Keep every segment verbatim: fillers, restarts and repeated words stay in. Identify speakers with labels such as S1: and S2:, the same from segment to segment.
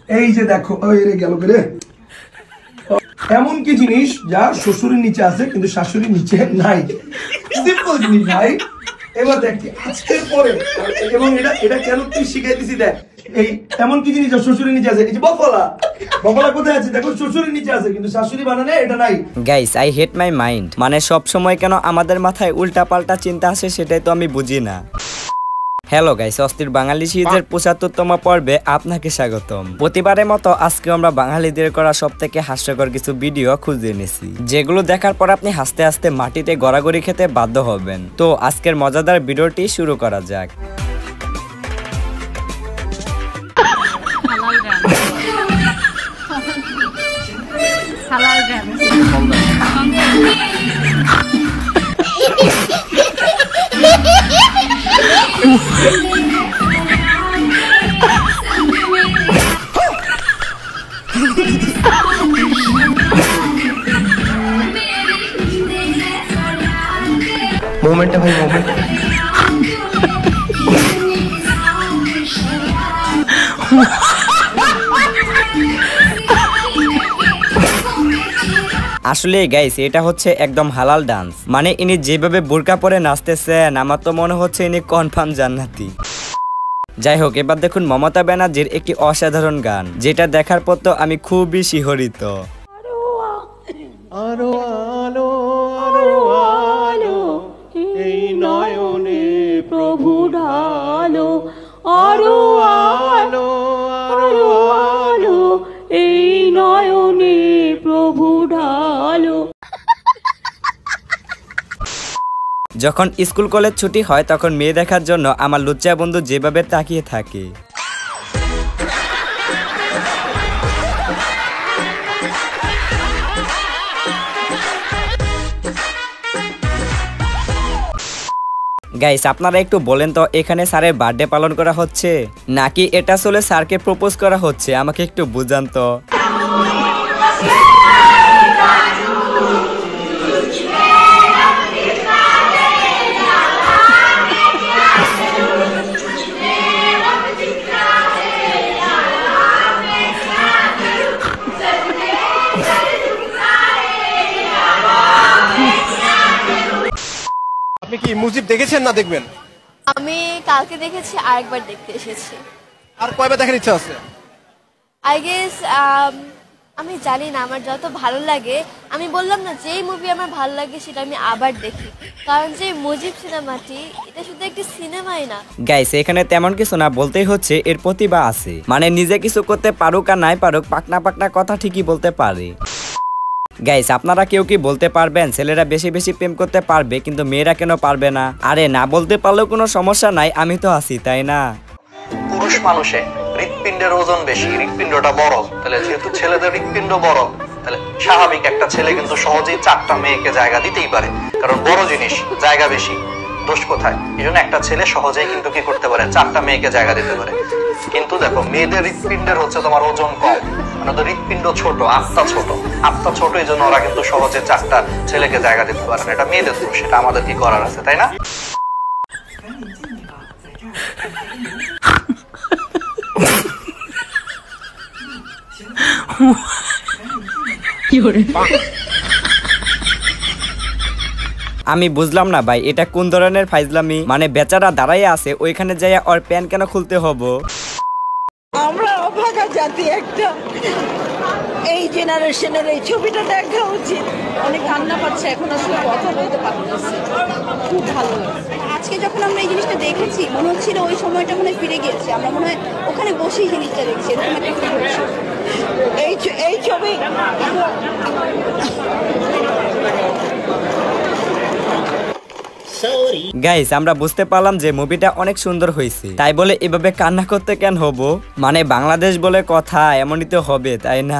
S1: এই যে দেখো ওই রে গেল রে, এমন কি জিনিস যা শ্বশুরের নিচে আছে কিন্তু শাশুড়ির নিচে নাই? সিম্পল জিনিস ভাই। এবার দেখ আজকের পরে, এবং এটা এটা কেন তুই শিখাইতেছি দেখ, এই এমন কি জিনিস যা শ্বশুরের নিচে আছে? এই যে বফলা, বফলা কোথায় আছে দেখো, শ্বশুরের নিচে আছে কিন্তু শাশুড়ি বানানে এটা নাই।
S2: Guys I hate my mind, মানে সব সময় কেন আমাদের মাথায় উল্টা পাল্টা চিন্তা আসে সেটাই তো আমি বুঝি না। হ্যালো গাইস, অস্থির বাঙালি সিরিজের পঁচাত্তরতম পর্বে আপনাকে স্বাগতম। প্রতিবারের মতো আজকে আমরা বাঙালিদের করা সব থেকে হাস্যকর কিছু ভিডিও খুঁজে এনেছি, যেগুলো দেখার পর আপনি হাসতে হাসতে মাটিতে গড়াগড়ি খেতে বাধ্য হবেন। তো আজকের মজাদার ভিডিওটি শুরু করা যাক।
S1: মোমেন্টটা ভাই মোমেন্ট।
S2: আসলে গাইস এটা হচ্ছে একদম হালাল ডান্স, মানে ইনি যেভাবে বোরকা পরে নাচতেছেন আমার তো মনে হচ্ছে ইনি কনফার্ম জান্নাতি। যাই হোক, এবার দেখুন মমতা ব্যানার্জির একটি অসাধারণ গান, যেটা দেখার পর তো আমি খুবই শিহরিত।
S3: আরো আলো আরো আলো এই নয়নে প্রভু ঢালো, আরো আলো আরো আলো এই নয়নে প্রভু ঢালো।
S2: যখন স্কুল কলেজ ছুটি হয় তখন মেয়ে দেখার জন্য আমার লুচ্চা বন্ধু যেভাবে তাকিয়ে থাকে, গাইস আপনারা একটু বলেন তো এখানে স্যারের বার্থডে পালন করা হচ্ছে নাকি এটা আসলে স্যারকে প্রপোজ করা হচ্ছে? আমাকে একটু বুঝান তো।
S3: আপনি কি মুজিব দেখেছেন না দেখবেন?
S4: আমি কালকে দেখেছি, আরেকবার দেখতে এসেছি।
S3: আর কয়বার দেখার ইচ্ছা আছে?
S4: আই গেস আমি জানি না, আমার যত ভালো লাগে, আমি বললাম না যেই মুভি আমার ভালো লাগে সেটা আমি আবার দেখি, কারণ যে মুজিব সিনেমাটি এটা শুধু একটি সিনেমাই না
S2: গাইস, এখানে তেমন কিছু না, বলতেই হচ্ছে এর প্রতিভা আছে, মানে নিজে কিছু করতে পারুক আর নাই পারুক পাকনা পাকনা কথা ঠিকই বলতে পারে। গাইস আপনারা কেউ কি বলতে পারবেন ছেলেরা বেশি বেশি প্রেম করতে পারবে কিন্তু মেয়েরা কেন পারবে না? আরে না বলতে পারলেও কোনো সমস্যা নাই, আমি তো আছি, তাই না?
S5: পুরুষ মানুষে হৃৎপিণ্ডের ওজন বেশি, হৃৎপিণ্ডটা বড়, তাহলে যেহেতু ছেলেদের হৃৎপিণ্ড বড়, তাহলে স্বাভাবিক একটা ছেলে কিন্তু সহজেই চারটা মেয়েকে জায়গা দিতেই পারে, কারণ বড় জিনিস, জায়গা বেশি, দোষ কোথায়? এই জন্য একটা ছেলে সহজেই কিন্তু কি করতে পারে, চারটা মেয়েকে জায়গা দিতে পারে। কিন্তু দেখো মেয়েদের হৃৎপিণ্ডের হচ্ছে তোমার ওজন কম, মানে ওদের হৃৎপিণ্ড ছোট, আত্মা ছোট, আত্মা ছোট, এই জন্য ওরা কিন্তু সহজে চারটা ছেলেকে জায়গা দিতে পারে না। এটা মেয়েদের দোষ, সেটা আমাদের কি করার আছে, তাই না?
S2: আমি বুঝলাম না ভাই, এটা কোন ধরনের ফাইজলামি? মানে বেচারা দাঁড়াই আছে, ওইখানে যাইয়া ওর প্যান্ট কেন খুলতে হবো?
S6: আমরা অভাগা জাতি একটা, এই জেনারেশনের এই ছবিটা দেখা উচিত। অনেক কান্না পাচ্ছে, এখন আসলে কথা বলতে পারতেছে, খুব ভালো লাগছে। আজকে যখন আমরা এই জিনিসটা দেখেছি মনে হচ্ছিল ওই সময়টা মনে ফিরে গিয়েছি, আমরা মনে হয় ওখানে বসেই জিনিসটা দেখছি, এরকম একটা ফিল হচ্ছে। এই এই ছবি
S2: গাইস আমরা বুঝতে পারলাম যে মুভিটা অনেক সুন্দর হয়েছে, তাই বলে এভাবে কান্না করতে কেন হবো? মানে বাংলাদেশ বলে কথা, এমনই তো হবে, তাই না?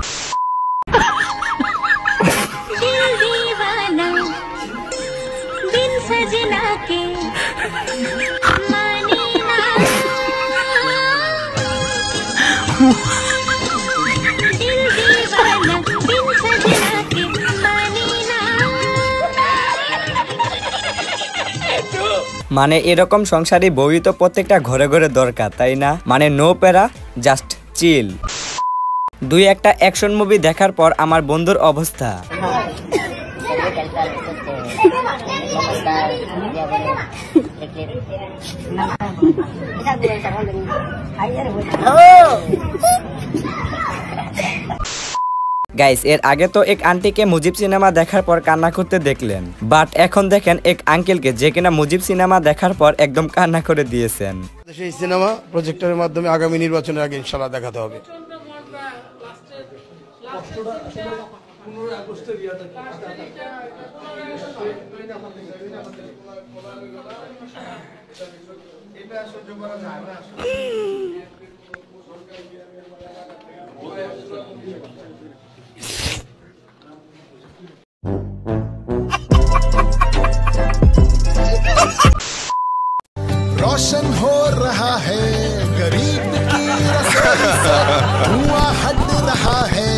S2: মানে এরকম সংসারী বউই তো প্রত্যেকটা ঘরে ঘরে দরকার, তাই না? মানে নো প্যারা, জাস্ট চিল। দুই একটা অ্যাকশন মুভি দেখার পর আমার বন্ধুর অবস্থা। গাইস, এর আগে তো এক আন্টিকে মুজিব সিনেমা দেখার পর কান্না করতে দেখলেন, বাট এখন দেখেন এক আঙ্কেলকে যে কিনা মুজিব সিনেমা দেখার পর একদম কান্না করে দিয়েছেন।
S7: সেই সিনেমা প্রজেক্টরের মাধ্যমে আগামী নির্বাচনের আগে ইনশাআল্লাহ দেখাতে হবে।
S8: रोशन हो रहा है गरीब की रसोई से धुआं हट रहा है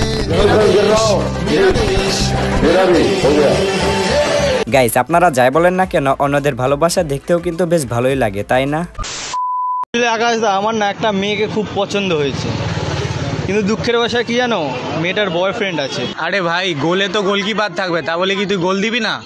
S2: গাইস, আপনারা যাই বলেন না কেন অন্যদের ভালোবাসা দেখতেও কিন্তু বেশ ভালোই লাগে, তাই না?
S9: আকাশ দা, আমার না একটা মেয়েকে খুব পছন্দ হয়েছে, কিন্তু দুঃখের বিষয় কি জানো, মেয়েটার বয়ফ্রেন্ড আছে। আরে ভাই, গোলে তো গোলকিপার থাকবে, তা বলে কি তুই গোল দিবি না?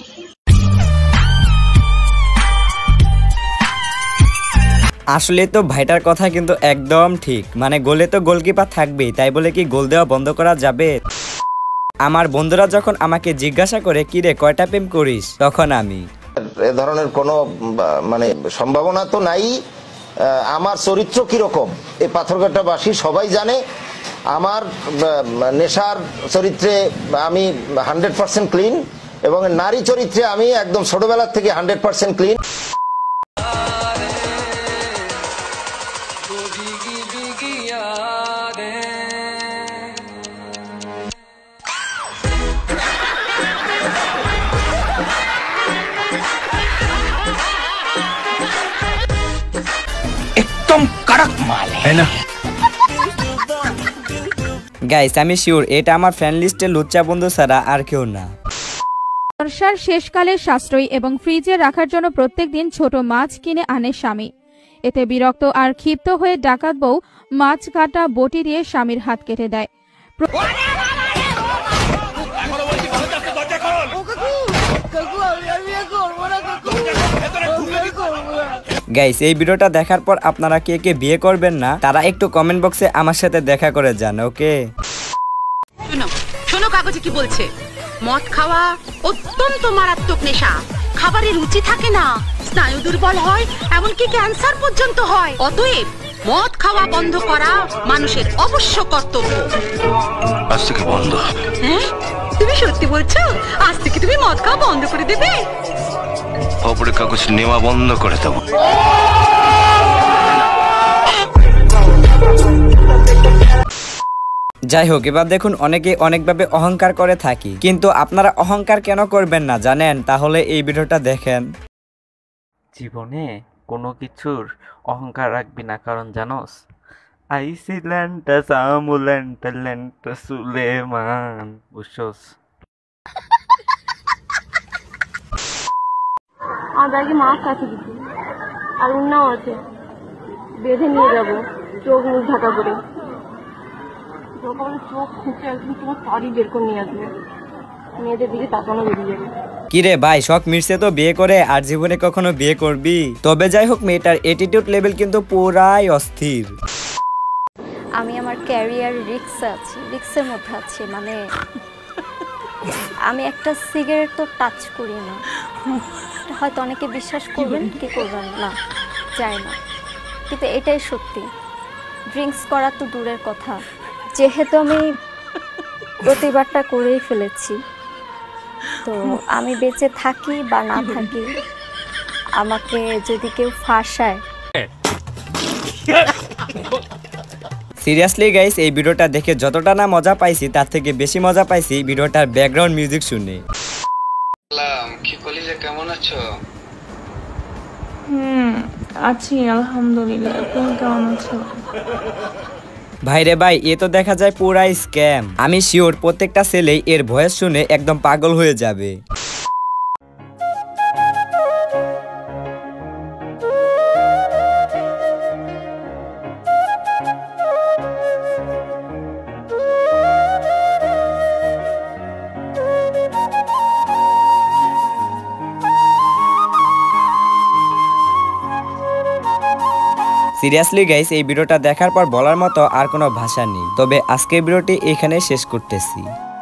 S2: আসলে তো ভাইটার কথা কিন্তু একদম ঠিক, মানে গোলে তো গোলকিপার থাকবেই, তাই বলে কি গোল দেওয়া বন্ধ করা যাবে? আমার বন্ধুরা যখন আমাকে জিজ্ঞাসা করে কি রে কয়টা প্রেম করিস, তখন আমি
S10: এ ধরনের কোনো মানে সম্ভাবনা তো নাই। আমার চরিত্র কিরকম এই পাথরঘাটাবাসী সবাই জানে। আমার নেশার চরিত্রে আমি হান্ড্রেড পার্সেন্ট ক্লিন, এবং নারী চরিত্রে আমি একদম ছোটবেলার থেকে হান্ড্রেড পার্সেন্ট ক্লিন।
S2: গাইস, আমি শিওর এটা আমার ফ্রেন্ড লিস্টে লুচ্চা বন্ধু ছাড়া আর কেউ না।
S11: বর্ষার শেষকালে সাশ্রয়ী এবং ফ্রিজে রাখার জন্য প্রত্যেকদিন ছোট মাছ কিনে আনে স্বামী। এতে বিরক্ত আর ক্ষিপ্ত হয়ে ডাকাত বউ মাছ কাটা বটি দিয়ে স্বামীর হাত কেটে দেয়।
S2: গাইস, এই ভিডিওটা দেখার পর আপনারা কে কে বিয়ে করবেন না তারা একটু কমেন্ট বক্সে আমার সাথে দেখা করে যান, ওকে?
S12: শোনো শোনো, কাগজে কি বলছে? মদ খাওয়া অত্যন্ত মারাত্মক নেশা, খাবারে রুচি থাকে না, স্নায়ু দুর্বল হয়, এমনকি ক্যান্সার পর্যন্ত হয়। অতএব মদ খাওয়া বন্ধ করা মানুষের অবশ্য কর্তব্য।
S8: আজ থেকে বন্ধ হবে।
S12: হ্যাঁ, তুমি সত্যি বলছো? আজ থেকে তুমি মদ খাওয়া বন্ধ করে দেবে?
S8: খবরের কাগজ নেওয়া বন্ধ করে দেবো।
S2: যাই হোক, এবার দেখুন অনেকে অনেকভাবে অহংকার করে থাকি, কিন্তু আপনারা অহংকার কেন করবেন না জানেন? তাহলে এই ভিডিওটা দেখেন।
S13: জীবনে কোনো কিছুর অহংকার রাখবি না, কারণ জানোস আইসিল্যান্ডটা সামুল্যান্ডটা ল্যান্ডটা সুলেমান বুঝছস?
S14: আর ব্যাগে মাছ আছে কিছু, আর উন্নাও আছে, বেঁধে নিয়ে যাবো চোখ মুখ ঢাকা করে। যখন চোখ খুঁজে একদিন তোমার তাড়ি বের করে নিয়ে আসবে, মেয়েদের দিকে তাকানো বেরিয়ে যাবে।
S2: কিরে ভাই, শখ মিটছে তো বিয়ে করে, আর জীবনে কখনো বিয়ে করবি? তবে যাই হোক, মেয়েটার অ্যাটিটিউড লেভেল কিন্তু পুরাই অস্থির।
S15: আমি আমার ক্যারিয়ার রিস্ক আছি, রিস্কের মধ্যে আছি, মানে আমি একটা সিগারেট তো টাচ করি না। হয়তো অনেকে বিশ্বাস করবেন কি করবেন না চাই না, কিন্তু এটাই সত্যি। ড্রিঙ্কস করা তো দূরের কথা, যেহেতু আমি প্রতিবারটা করেই ফেলেছি, তো আমি বেঁচে থাকি বা না থাকি, আমাকে যদি কেউ ফাঁসায়।
S2: সিরিয়াসলি গাইস, এই ভিডিওটা দেখে যতটা না মজা পাইছি তার থেকে বেশি মজা পাইছি ভিডিওটার ব্যাকগ্রাউন্ড মিউজিক শুনে।
S16: কি কলিজা, কেমন আছো?
S14: হুম, আছি আলহামদুলিল্লাহ। তুমি কেমন আছো?
S2: ভাইরে ভাই, এ তো দেখা যায় পুরাই স্ক্যাম। আমি শিওর প্রত্যেকটা ছেলেই এর ভয়েস শুনে একদম পাগল হয়ে যাবে। সিরিয়াসলি গাইস, এই ভিডিওটা দেখার পর বলার মতো আর কোনো ভাষা নেই। তবে আজকের ভিডিওটি এখানে শেষ করতেছি।